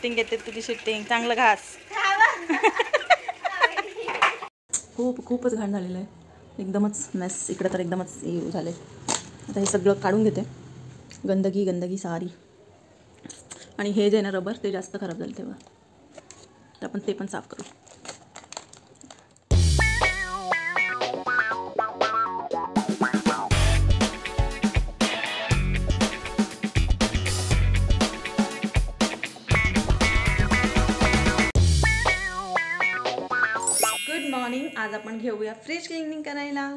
Shooting घेते तुझी shooting चांगलं घास. खूपच घाण झालेलं आहे. एकदमच मेस इकडे तर एकदमच झाले. आता हे सगळं काढून घेते. गंदगी सारी. आणि हे जे ना रबर ते जास्त खराब झालं तेव्हा, तर आपण ते पण साफ करू. Good morning. आज आपण घेऊया फ्रीज क्लिनिंग करायला.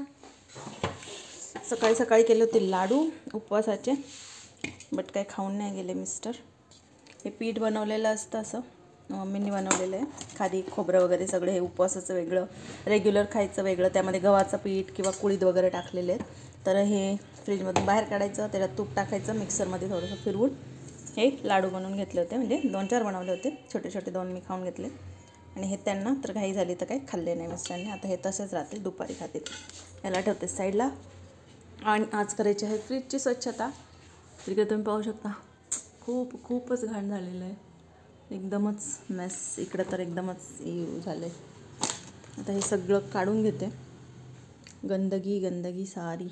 सकाळी केले होते लाडू उपवासाचे, बट काय खाऊन नाही गेले मिस्टर. हे पीठ बनवलेलं असतं, असं मम्मींनी बनवलेलं आहे. खाली खोबरं वगैरे सगळे. हे उपवासाचं वेगळं, रेग्युलर खायचं वेगळं. त्यामध्ये गव्हाचं पीठ किंवा कुळीद वगैरे टाकलेले आहेत. तर हे फ्रीजमधून बाहेर काढायचं, त्याच्यात तूप टाकायचं, मिक्सरमध्ये थोडंसं फिरवून हे लाडू बनवून घेतले होते. म्हणजे 2-4 बनवले होते, छोटे 2 मी खाऊन घेतले. आणि हे त्यांना तर घाई झाली तर काही खाल्ले नाही मिस्टरांनी. आता हे तसेच राहतील, दुपारी खातील. याला ठेवते साईडला. आणि आज करायची आहे फ्रीजची स्वच्छता. तिकडे तुम्ही पाहू शकता खूपच घाण झालेलं आहे. एकदमच मेस इकडे तर एकदमच झालं आहे. आता हे सगळं काढून घेते. गंदगी सारी.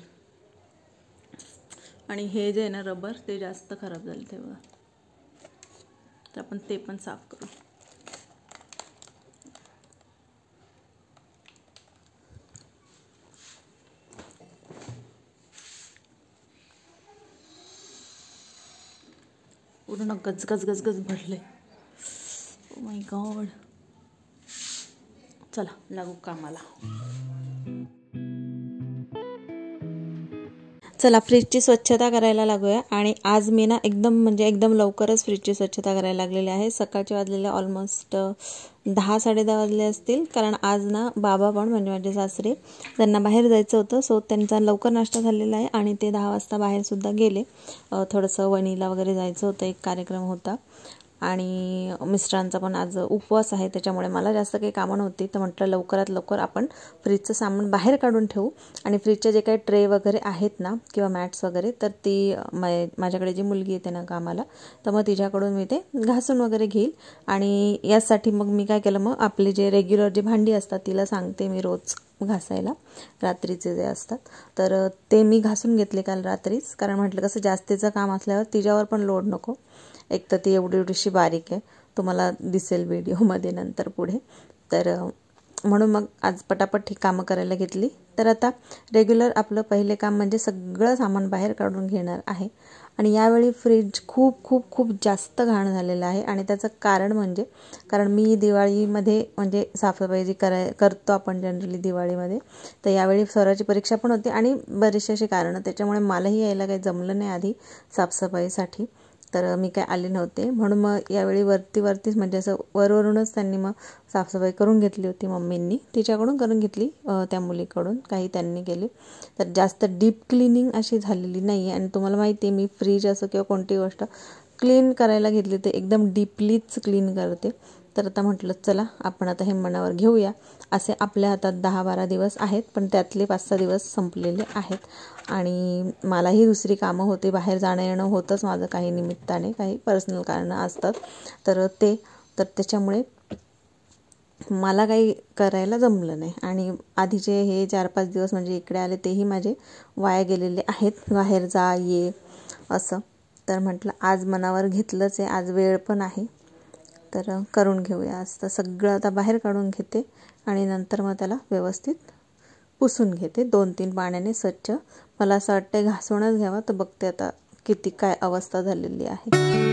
आणि हे जे आहे ना रबर ते जास्त खराब झालं तेव्हा, तर आपण ते पण साफ करू. पूर्ण गजगज भरले. Oh my god. चला लागू कामाला. चला फ्रीजची स्वच्छता करायला लागूया. आणि आज मी ना एकदम लवकरच फ्रीजची स्वच्छता करायला लागलेली आहे. सकाळचे वाजलेले ऑलमोस्ट 10-10:30 वाजले असतील. कारण आज ना बाबा पण म्हणजे माझे सासरे त्यांना बाहेर जायचं होतं. सो त्यांचा लवकर नाश्ता झालेला आहे आणि ते 10 वाजता बाहेरसुद्धा गेले. थोडंसं वणीला वगैरे जायचं होतं, एक कार्यक्रम होता. आणि मिस्टरांचा पण आज उपवास आहे, त्याच्यामुळे मला जास्त काही कामं नव्हती. तर म्हटलं लवकरात लवकर आपण फ्रीजचं सामान बाहेर काढून ठेवू. आणि फ्रीजचे जे काही ट्रे वगैरे आहेत ना किंवा मॅट्स वगैरे, तर ती माझ्याकडे जी मुलगी येते ना कामाला, तर मग तिच्याकडून मी ते घासून वगैरे घेईल. आणि यासाठी मग मी काय केलं, मग आपले जे रेग्युलर जी भांडी असतात तिला सांगते मी रोज घासायला, रात्रीचे जे असतात, तर ते मी घासून घेतले काल रात्रीच. कारण म्हटलं कसं जास्तीचं काम असल्यावर तिच्यावर पण लोड नको. एक तर ती एवढीशी बारीक आहे, तुम्हाला दिसेल व्हिडिओमध्ये नंतर पुढे. तर म्हणून मग आज पटापट ही कामं करायला घेतली. तर आता रेग्युलर आपलं पहिले काम म्हणजे सगळं सामान बाहेर काढून घेणार आहे. आणि यावेळी फ्रीज खूप जास्त घाण झालेलं आहे. आणि त्याचं कारण म्हणजे, कारण मी दिवाळीमध्ये म्हणजे साफसफाई जी करतो आपण जनरली दिवाळीमध्ये, तर यावेळी स्वराची परीक्षा पण होती आणि बरीचशी अशी कारणं, त्याच्यामुळे मलाही यायला काही जमलं नाही आधी साफसफाईसाठी. तर मी काय आले नव्हते, म्हणून मग यावेळी वरतीच म्हणजे असं वरवरूनच त्यांनी मग साफसफाई करून घेतली होती. मम्मींनी तिच्याकडून करून घेतली, त्या मुलीकडून काही त्यांनी केली. तर जास्त डीप क्लिनिंग अशी झालेली नाही आहे. आणि तुम्हाला माहिती आहे मी फ्रीज असो किंवा कोणतीही गोष्ट क्लीन करायला घेतली तर एकदम डीपलीच क्लीन करते. तर आता म्हटलं चला आपण आता हे मनावर घेऊया. असे आपल्या हातात 10-12 दिवस आहेत, पण त्यातले 5-6 दिवस संपलेले आहेत. आणि मलाही दुसरी कामं होते, बाहेर जाणं येणं होतंच माझं काही निमित्ताने, काही पर्सनल कारणं असतात. तर त्याच्यामुळे मला काही करायला जमलं नाही. आणि आधीचे हे 4-5 दिवस म्हणजे इकडे आले तेही माझे वाया गेलेले आहेत, बाहेर जा ये असं. तर म्हटलं आज मनावर घेतलंच आहे, आज वेळ पण आहे, तर करून घेऊया. आज तर सगळं आता बाहेर काढून घेते आणि नंतर मग त्याला व्यवस्थित पुसून घेते 2-3 पाण्याने स्वच्छ. मला असं वाटतं घासूनच घ्यावा. तर बघते आता किती काय अवस्था झालेली आहे.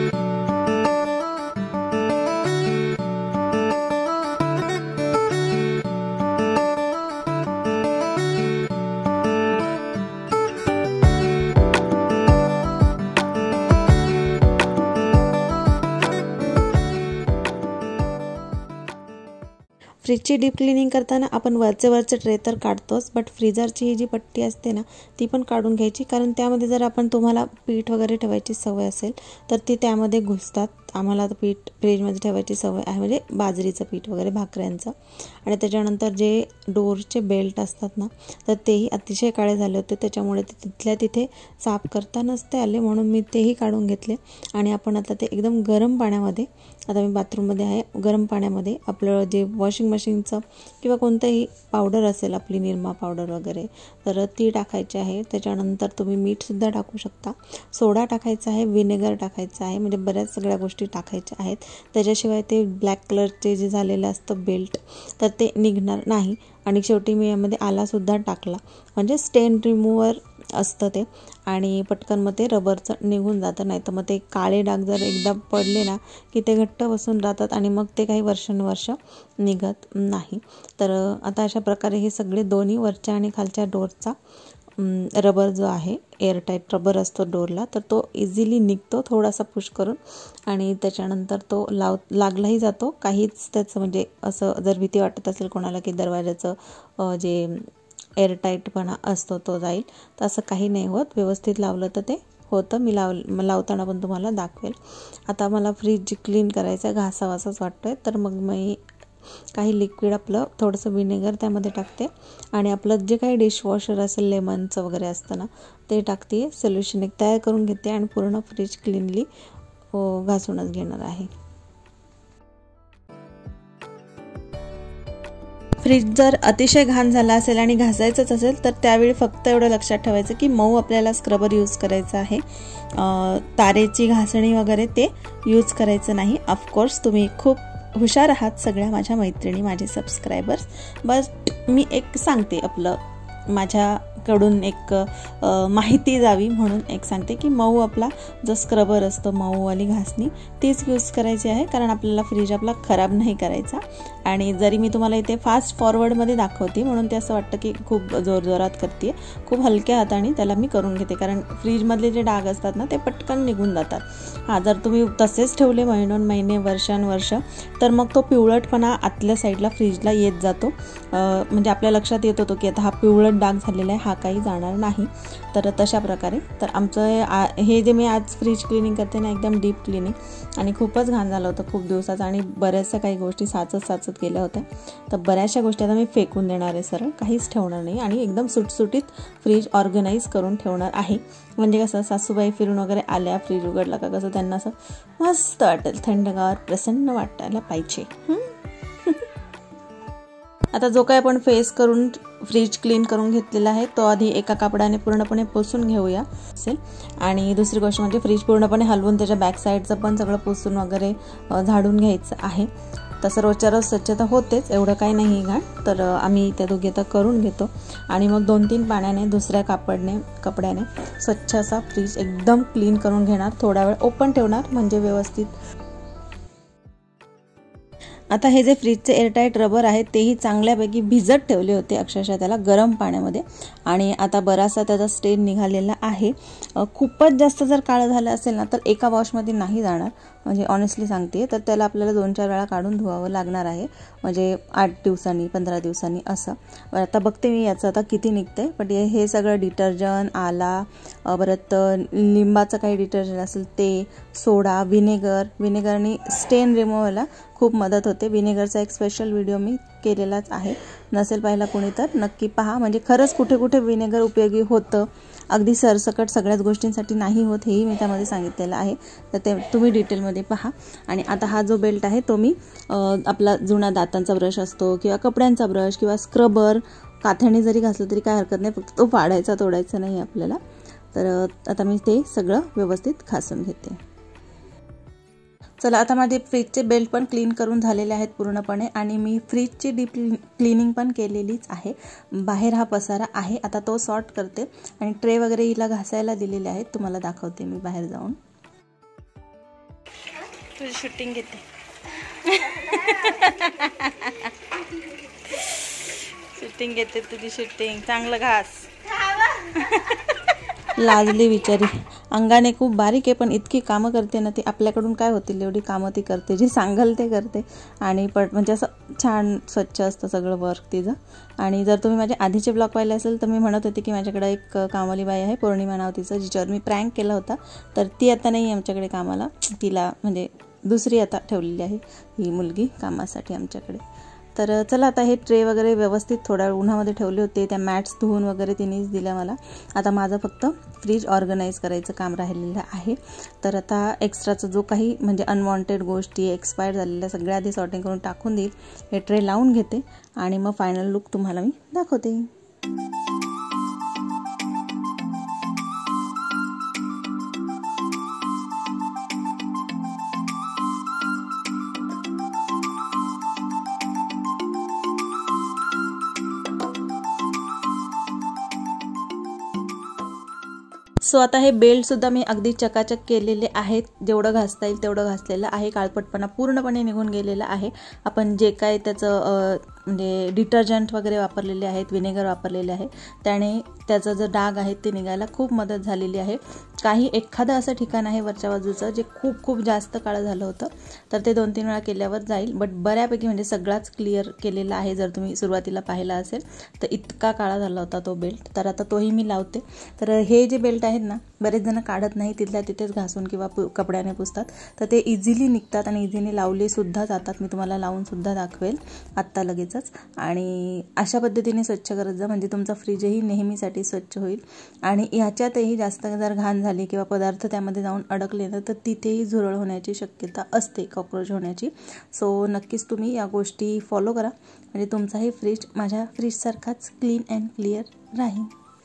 फ्रीजची डीप क्लिनिंग करताना आपण वरचे ट्रे तर काढतोच, बट फ्रीजरची ही जी पट्टी असते ना ती पण काढून घ्यायची, कारण त्यामध्ये जर आपण तुम्हाला पीठ वगैरे ठेवायची सवय असेल तर ती त्यामध्ये घुसतात. आम्हाला आता पीठ फ्रीजमध्ये ठेवायची सवय आहे, म्हणजे बाजरीचं पीठ वगैरे भाकऱ्यांचं. आणि त्याच्यानंतर जे डोरचे बेल्ट असतात ना तर तेही अतिशय काळे झाले होते, त्याच्यामुळे ते तिथल्या तिथे साफ करता नसते आले, म्हणून मी तेही काढून घेतले. आणि आपण आता ते एकदम गरम पाण्यामध्ये, आता मी बाथरूममध्ये आहे, गरम पाण्यामध्ये आपलं जे वॉशिंग मशीनचं किंवा कोणतंही पावडर असेल आपली निरमा पावडर वगैरे तर ती टाकायची आहे. त्याच्यानंतर तुम्ही मीठसुद्धा टाकू शकता, सोडा टाकायचा आहे, विनेगर टाकायचं आहे, म्हणजे बऱ्याच सगळ्या गोष्टी टाकायच्या आहेत. त्याच्याशिवाय ते ब्लॅक कलरचे जे झालेलं असतं बेल्ट तर ते निघणार नाही. आणि शेवटी मी यामध्ये आलासुद्धा टाकला, म्हणजे स्टेन रिमूव्हर असतं ते, आणि पटकन मग ते रबरचं निघून जातं. नाही तर मग ते काळे डाग जर एकदा पडले ना की ते घट्ट बसून राहतात आणि मग ते काही वर्षानुवर्ष निघत नाही. तर आता अशा प्रकारे हे सगळे दोन्ही वरच्या आणि खालच्या डोरचा रबर जो आहे, एअरटाईट रबर असतो डोरला, तर तो इझिली निघतो थोडासा पुश करून. आणि त्याच्यानंतर तो लागलाही जातो, काहीच त्याचं म्हणजे असं जर भीती वाटत असेल कोणाला की दरवाजाचं जे एअरटाईटपणा असतो तो जाईल, तर असं काही नाही होत. व्यवस्थित लावलं तर ते होतं. मी लावताना पण तुम्हाला दाखवेल. आता मला फ्रीज क्लीन करायचं, घासावासाच वाटतोय, तर मग मी काही लिक्विड आपलं थोडंसं विनेगर त्यामध्ये टाकते आणि आपलं जे काही डिशवॉशर असेल लेमनचं वगैरे असतं ना ते टाकते. सोल्युशन एक तयार करून घेते आणि पूर्ण फ्रीज क्लीनली घासूनच घेणार आहे. फ्रीज जर अतिशय घाण झाला असेल आणि घासायचंच असेल तर त्यावेळी फक्त एवढं लक्षात ठेवायचं की मऊ आपल्याला स्क्रबर यूज करायचं आहे, तारेची घासणी वगैरे ते यूज करायचं नाही. ऑफकोर्स तुम्ही खूप हुशार आहात सगळ्या माझ्या मैत्रिणी, माझे सबस्क्रायबर्स. बस मी एक सांगते, आपलं माझ्याकडून एक माहिती जावी म्हणून एक सांगते की मऊ आपला जो स्क्रबर असतो, मऊवाली घासणी तीच यूज करायची आहे, कारण आपल्याला फ्रीज आपला खराब नाही करायचा. आणि जरी मी तुम्हाला इथे फास्ट फॉरवर्डमध्ये दाखवते म्हणून ते असं वाटतं की खूप जोरजोरात करते, खूप हलक्या हाताने त्याला मी करून घेते, कारण फ्रीजमधले जे डाग असतात ना ते पटकन निघून जातात. हां, जर तुम्ही तसेच ठेवले महिने वर्षानुवर्ष तर मग तो पिवळटपणा आतल्या साईडला फ्रीजला येत जातो, म्हणजे आपल्या लक्षात येत होतो की आता हा पिवळट डाग झालेला आहे, हा काही जाणार नाही. तर तशा प्रकारे तर आमचं हे जे मी आज फ्रीज क्लिनिंग करते ना एकदम डीप क्लिनिंग, आणि खूपच घाण झालं होतं खूप दिवसाचं, आणि बऱ्याचशा काही गोष्टी साचत गेल्या होत्या. तर बऱ्याचशा गोष्टी आता मी फेकून देणार आहे, सरळ काहीच ठेवणार नाही आणि एकदम सुटसुटीत फ्रीज ऑर्गनाईज करून ठेवणार आहे. म्हणजे कसं सासूबाई फिरून वगैरे आल्या, फ्रीज उघडला का कसं त्यांना असं मस्त वाटेल, थंडगार प्रसन्न वाटायला पाहिजे. आता जो काय आपण फेस करून फ्रीज क्लीन करून घेतलेला आहे तो आधी एका कापडाने पूर्णपणे पुसून घेऊया असेल. आणि दुसरी गोष्ट म्हणजे फ्रीज पूर्णपणे हलवून त्याच्या बॅक साईडचं पण सगळं पुसून वगैरे झाडून घ्यायचं आहे. तसं रोजच्या रोज स्वच्छता होतेच, एवढं काही नाही घाण, तर आम्ही त्या दोघी आता करून घेतो. आणि मग 2-3 पाण्याने दुसऱ्या कपड्याने स्वच्छ असा फ्रीज एकदम क्लीन करून घेणार, थोडा वेळ ओपन ठेवणार म्हणजे व्यवस्थित. आता हे जे फ्रीजचे एअरटाईट रबर आहे तेही चांगल्यापैकी भिजत ठेवले होते अक्षरशः त्याला गरम पाण्यामध्ये, आणि आता बराचसा त्याचा स्टेन निघालेला आहे. खूपच जास्त जर काळं झालं असेल ना तर एका वॉशमध्ये नाही जाणार, म्हणजे ऑनेस्टली सांगते. तर त्याला आपल्याला 2-4 वेळा काढून धुवावं लागणार आहे, म्हणजे 8 दिवसांनी 15 दिवसांनी असं. आता बघते मी याचं आता किती निघते. पण हे सगळं डिटर्जंट, आला, परत लिंबाचं काही डिटर्जंट असेल ते, सोडा, विनेगरनी स्टेन रिमूव्हला खूप मदत होते. विनेगरचा एक स्पेशल व्हिडिओ मी केलेलाच आहे, नसेल पाहिला कोणी तर नक्की पहा. म्हणजे खरंच कुठे कुठे विनेगर उपयोगी होतं, अगदी सरसकट सगळ्याच गोष्टींसाठी नाही होत, हेही मी त्यामध्ये सांगितलेलं आहे, तर ते तुम्ही डिटेलमध्ये पहा. आणि आता हा जो बेल्ट आहे तो मी आपला जुना दातांचा ब्रश असतो किंवा कपड्यांचा ब्रश किंवा स्क्रबर काथ्याने जरी घासलं तरी काय हरकत नाही, फक्त तो फाडायचा तोडायचा नाही आपल्याला. तर आता मी ते सगळं व्यवस्थित घासून घेते. चला, आता माझे फ्रीजचे बेल्ट पण क्लीन करून झालेले आहेत पूर्णपणे, आणि मी फ्रीजची डीप क्लिनिंग पण केलेलीच आहे. बाहेर हा पसारा आहे, आता तो सॉर्ट करते. आणि ट्रे वगैरे हिला घासायला दिलेले आहेत, तुम्हाला दाखवते मी बाहेर जाऊन. तुझी शूटिंग घेते. शूटिंग घेते तुझी शूटिंग, चांगलं घास. लाजली बिचारी. अंगाने खूप बारीक आहे, पण इतकी कामं करते ना ती, आपल्याकडून काय होतील एवढी कामं ती करते, जे सांगाल ते करते. आणि म्हणजे असं छान स्वच्छ असतं सगळं वर्क तिचं. आणि जर तुम्ही माझे आधीचे ब्लॉग पाहिले असेल तर मी म्हणत होते की माझ्याकडे एक कामवाली बाई आहे, पौर्णिमा नाव तिचं, जिच्यावर मी प्रँक केला होता. तर ती आता नाही आहे आमच्याकडे कामाला, तिला म्हणजे दुसरी आता ठेवलेली आहे ही मुलगी कामासाठी आमच्याकडे. तर चला, आता हे ट्रे वगैरे व्यवस्थित थोड्या उन्हामध्ये ठेवले होते, त्या मॅट्स धुवून वगैरे तिनेच दिल्या मला. आता माझं फक्त फ्रीज ऑर्गनाईज करायचं काम राहिलेलं आहे. तर आता एक्स्ट्राचं जो काही म्हणजे अनवॉन्टेड गोष्टी एक्सपायर झालेल्या सगळ्या आधी सॉर्टिंग करून टाकून देईल. हे ट्रे लावून घेते आणि मग फायनल लुक तुम्हाला मी दाखवते. सो आता हे बेल्टसुद्धा मी अगदी चकाचक केलेले आहेत, जेवढं घासता येईल तेवढं घासलेलं आहे. काळपटपणा पूर्णपणे निघून गेलेला आहे. आपण जे काय त्याचं म्हणजे डिटर्जंट वगैरे वापरलेले आहेत, विनेगर वापरलेले आहे, त्याने त्याचं जो डाग आहे ते निघायला खूप मदत झालेली आहे. काही एखादं असं ठिकाण आहे वरच्या बाजूचं जे खूप खूप जास्त काळं झालं होतं, तर ते 2-3 वेळा केल्यावर जाईल. बट बऱ्यापैकी म्हणजे सगळाच क्लिअर केलेला आहे. जर तुम्ही सुरुवातीला पाहिला असेल तर इतका काळा झाला होता तो बेल्ट. तर आता तोही मी लावते. तर हे जे बेल्ट आहेत ना, बरेच जण काढत नाही, तिथल्या तिथेच घासून किंवा कपड्याने पुसतात. तर ते इझिली निघतात आणि इझिली लावले सुद्धा जातात. मी तुम्हाला लावून सुद्धा दाखवेल आत्ता लगेचच. आणि अशा पद्धतीने स्वच्छ करत जा, म्हणजे तुमचा फ्रीजही नेहमीसाठी स्वच्छ होईल. आणि ह्याच्यातही जास्त जर घाण झाली किंवा पदार्थ त्यामध्ये जाऊन अडकले ना, तर तिथेही झुरळ होण्याची शक्यता असते, कॉक्रोच होण्याची. सो नक्कीच तुम्ही या गोष्टी फॉलो करा, म्हणजे तुमचाही फ्रीज माझ्या फ्रीजसारखाच क्लीन अँड क्लिअर राहील.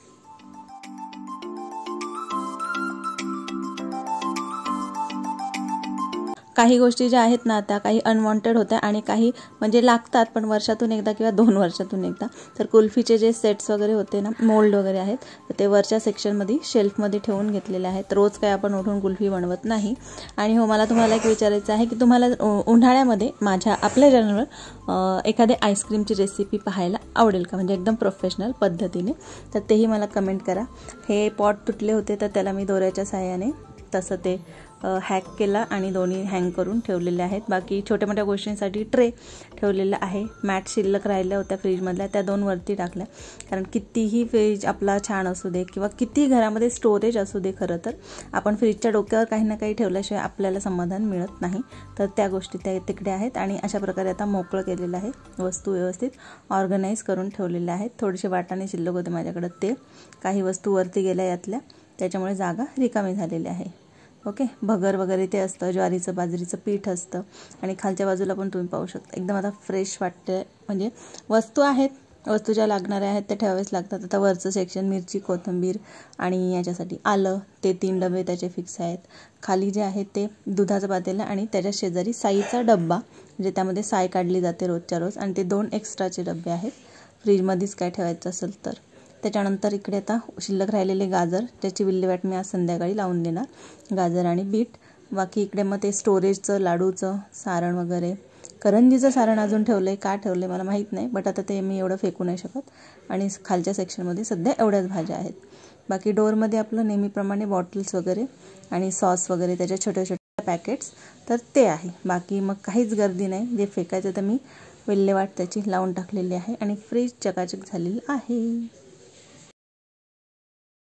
काही गोष्टी ज्या आहेत ना, त्या काही अनवॉन्टेड होत्या आणि काही म्हणजे लागतात पण वर्षातून एकदा किंवा 2 वर्षातून एकदा. तर कुल्फीचे जे सेट्स वगैरे होते ना, मोल्ड वगैरे आहेत, तर ते वरच्या सेक्शनमध्ये शेल्फमध्ये ठेवून घेतलेले आहेत. रोज काय आपण उठून कुल्फी बनवत नाही. आणि हो, मला तुम्हाला एक विचारायचं आहे की तुम्हाला उन्हाळ्यामध्ये आपल्या चॅनलवर एखादी आईस्क्रीमची रेसिपी पाहायला आवडेल का, म्हणजे एकदम प्रोफेशनल पद्धतीने? तर तेही मला कमेंट करा. हे पॉट तुटले होते तर त्याला मी दोऱ्याच्या साहाय्याने तसं ते हॅक केला आणि दोन्ही हँग करून ठेवलेले आहेत. बाकी छोट्या मोठ्या गोष्टींसाठी ट्रे ठेवलेला आहे. मॅट शिल्लक राहिल्या होत्या फ्रीजमधल्या, त्या 2 वरती टाकल्या. कारण कितीही फ्रीज आपला छान असू दे किंवा किती घरामध्ये स्टोरेज असू दे, खरं तर आपण फ्रीजच्या डोक्यावर काही ना काही ठेवल्याशिवाय आपल्याला समाधान मिळत नाही. तर त्या गोष्टी त्या तिकडे आहेत. आणि अशा प्रकारे आता मोकळं केलेलं आहे, वस्तू व्यवस्थित ऑर्गनाईज करून ठेवलेल्या आहेत. थोडेसे वाटाणे शिल्लक होते माझ्याकडे, ते काही वस्तू वरती गेल्या यातल्या, त्याच्यामुळे जागा रिकामी झालेली आहे. ओके, भगर वगैरे ते असतं, ज्वारीचं बाजरीचं पीठ असतं. आणि खालच्या बाजूला पण तुम्ही पाहू शकता, एकदम आता फ्रेश वाटते. म्हणजे वस्तू आहेत, वस्तू ज्या लागणाऱ्या आहेत त्या ठेवावेच लागतात. आता वरचं सेक्शन मिरची, कोथिंबीर आणि याच्यासाठी आलं, ते 3 डबे त्याचे फिक्स आहेत. खाली जे आहे ते दुधाचं पातेलं आणि त्याच्या शेजारी साईचा डब्बा, म्हणजे त्यामध्ये साय काढली जाते रोजच्या रोज. आणि ते 2 एक्स्ट्राचे डबे आहेत फ्रीजमध्येच काय ठेवायचं असेल तर. त्याच्यानंतर इकडे आता शिल्लक राहिलेले गाजर, ज्याची विल्हेवाट मी आज संध्याकाळी लावून देणार, गाजर आणि बीट. बाकी इकडे मग ते स्टोरेजचं लाडूचं सारण वगैरे, करंजीचं सारण अजून ठेवलं आहे. का ठेवलं आहे मला माहीत नाही, बट आता ते मी एवढं फेकू नाही शकत. आणि खालच्या सेक्शनमध्ये सध्या एवढ्याच भाज्या आहेत. बाकी डोअरमध्ये आपलं नेहमीप्रमाणे बॉटल्स वगैरे आणि सॉस वगैरे, त्याच्या छोट्या छोट्या पॅकेट्स, तर ते आहे. बाकी मग काहीच गर्दी नाही. जे फेकायचं तर मी विल्हेवाट त्याची लावून टाकलेली आहे आणि फ्रीज चकाचक झालेली आहे.